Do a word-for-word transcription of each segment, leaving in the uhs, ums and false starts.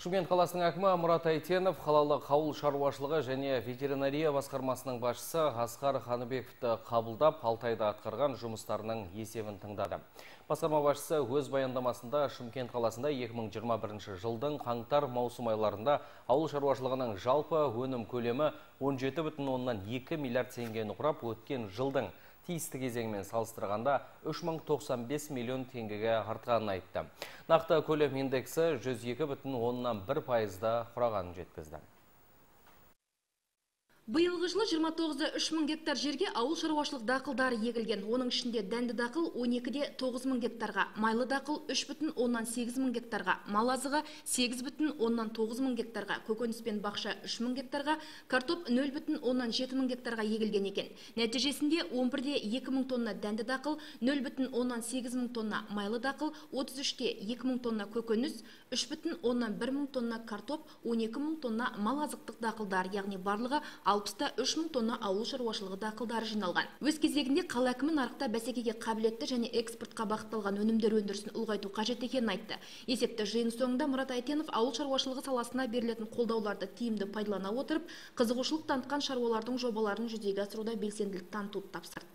Шымкент қаласының әкімі Мұрат Әйтенов қалалық ауыл шаруашылығы және ветеринария басқармасының басшысы Асқар Ханыбековті қабылдап, алты айда атқарған жұмыстарының есебін тыңдады. Басқарма басшысы өз баяндамасында Шымкент қаласында екі мың жиырма бірінші жылдың қаңтар маусым айларында ауыл шаруашылығының жалпы өнім көлемі он жеті бүтін оннан екі миллиард теңгені құрап, өткен жылдың тиісті кезеңімен салыстырғанда үш мың тоқсан бес миллион теңгеге артқанын айтты. Нақты көлем индексі жүз екі бүтін оннан бір пайызда құрағанын жеткізді. Биылғы жылы жиырма тоғыз бүтін үш мың гектар жерге ауыл шаруашылық дақылдары егілген. Оның ішінде дәнді дақыл он екі бүтін тоғыз мың гектарға, майлы дақыл үш бүтін оннан сегіз мың гектарға, мал азығы сегіз бүтін оннан тоғыз мың гектарға, көкөніс пен бақша үш мың гектарға, картоп нөл бүтін оннан жеті мың гектарға егілген екен. Нәтижесінде он бір бүтін екі мың тонна дәнді дақыл, нөл бүтін оннан сегіз мың тонна майлы дақыл, отыз үш бүтін екі мың тонна көкөніс, үш бүтін оннан бір мың тонна картоп, он екі мың тонна мал азықтық дақылдар, яғни барлығы алпыс та үш мың тонна ауыл шаруашылығы дақылдары жиналған. Өз кезегінде қала әкімі нарықта бәсекеге қабілетті және экспортқа бағытталған өнімдер өндірісін ұлғайту қажет екенін айтты. Есепті жиын соңында Мұрат Әйтенов ауыл шаруашылығы саласына берілетін қолдауларды тиімді пайдалана отырып, қызығушылық танытқан шаруалардың жобаларын жүзеге асыруда белсенділік танытуды тапсырды.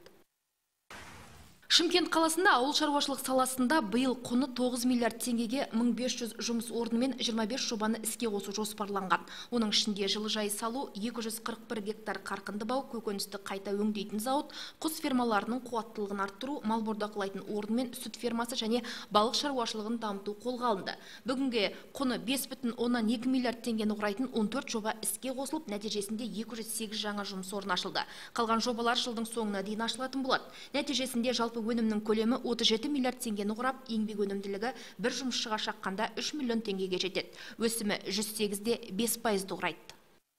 Шымкент қаласында ауыл шаруашылық саласында биыл құны тоғыз миллиард теңгеге мың бес жүз жұмыс орнымен жиырма бес жобаны іске қосу жоспарланған. Оның ішінде жылыжай салу, екі жүз қырық бір гектар қарқынды бау, көкөністі қайта өңдейтін зауыт, құс фермаларының қуаттылығын арттыру, мал бордақылайтын орын мен сүт фермасы және балық шаруашылығын дамыту қолға алынды. Бүгінге құны бес бүтін оннан екі миллиард теңгені құрайтын он төрт жоба іске қосылып, нәтижесінде екі жүз сегіз жаңа жұмыс орны ашылды. Қалған жобалар жылдың соңына дейін ашылатын болады. Нәтижесінде жалпы өнімнің көлемі отыз жеті миллиард теңгені құрап, еңбек өнімділігі бір жұмысшыға шаққанда үш миллион теңгеге жетеді. Өсімі жүз сегіз де бес пайызды құрайды.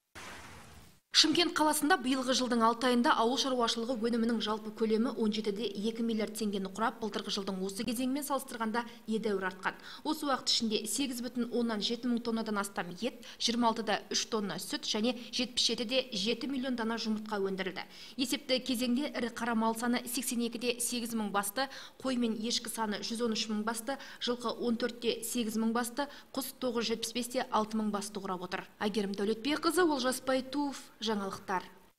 Шымкент қаласында биылғы жылдың алты айында ауыл шаруашылығы өнімінің жалпы көлемі он жеті де екі миллиард теңгені құрап, былтырғы жылдың осы кезеңімен салыстырғанда едәуір артқан. Осы уақыт ішінде сегіз бүтін оннан жеті мың тоннадан астам ет, жиырма алты да үш тонна сүт және жетпіс жеті де жеті миллион дана жұмыртқа өндірілді. Есепті кезеңде ірі қара мал саны сексен екі де сегіз мың басты, қой мен ешкі саны жүз он үш мың басты, жылқы он төрт те сегіз мың басты, құс тоғыз жүз жетпіс бес те алты мың басты құрап отыр. Әйгерім Дәулетбекқызы, Олжас Байтуов, жаңалықтар.